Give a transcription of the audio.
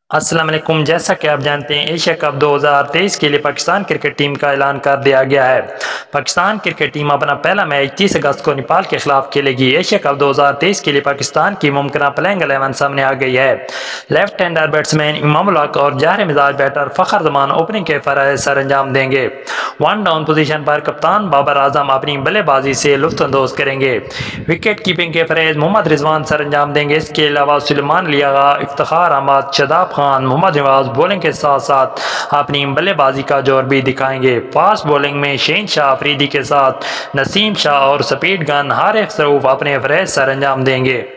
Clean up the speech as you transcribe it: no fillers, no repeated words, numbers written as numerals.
अस्सलाम वालेकुम। जैसा कि आप जानते हैं, एशिया कप 2023 के लिए पाकिस्तान क्रिकेट टीम का ऐलान कर दिया गया है। पाकिस्तान क्रिकेट टीम अपना पहला मैच 30 अगस्त को नेपाल के खिलाफ खेलेगी। एशिया कप 2023 के लिए पाकिस्तान की मुमकिन प्लेइंग 11 सामने आ गई है। Left hander batsman Imam ul Haq और ज़ाहिर मिजाज बैटर फ़खर जमान ओपनिंग के फराइज सर अंजाम देंगे। वन डाउन पोजीशन पर कप्तान बाबर आजम अपनी बल्लेबाजी से लुत्फानंदोज करेंगे। विकेट कीपिंग के फराइज मोहम्मद रिजवान सर अंजाम देंगे। इसके अलावा सुलेमान लियागा, इफ्तिखार अहमद, शदाब खान, मोहम्मद नवाज बॉलिंग के साथ साथ अपनी बल्लेबाजी का जोर भी दिखाएंगे। फास्ट बॉलिंग में शहनशाह अफरीदी के साथ नसीम शाह और स्पीड गन हारिस रऊफ अपने फराइज सर अंजाम देंगे।